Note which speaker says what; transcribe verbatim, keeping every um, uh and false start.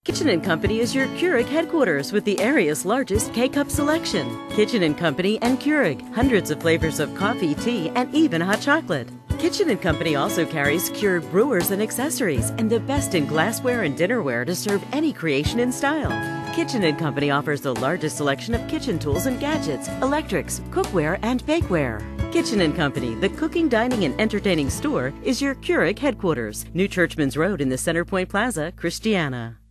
Speaker 1: Kitchen and Company is your Keurig headquarters with the area's largest K-Cup selection. Kitchen and Company and Keurig, hundreds of flavors of coffee, tea, and even hot chocolate. Kitchen and Company also carries Keurig brewers and accessories and the best in glassware and dinnerware to serve any creation in style. Kitchen and Company offers the largest selection of kitchen tools and gadgets, electrics, cookware, and bakeware. Kitchen and Company, the cooking, dining, and entertaining store, is your Keurig headquarters. New Churchman's Road in the Centerpoint Plaza, Christiana.